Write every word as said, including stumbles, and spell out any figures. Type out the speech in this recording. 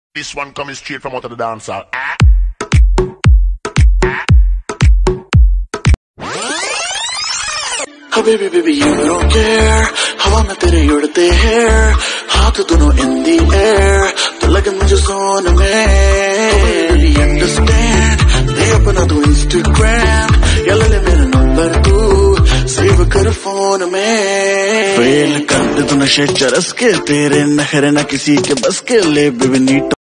This one coming straight from out of the dancehall. Ah. Oh baby, baby, you don't care. हवा में तेरे उड़ते hair, हाथ दोनों in the air, तो लगे मुझे सोने में. Oh baby, understand. दे अपना तू Instagram, या ले ले मेरा नंबर तू, save कर फोन में. Fail कर दे तू नशे चरस के, तेरे नखरे ना किसी के बस के. ले baby नीट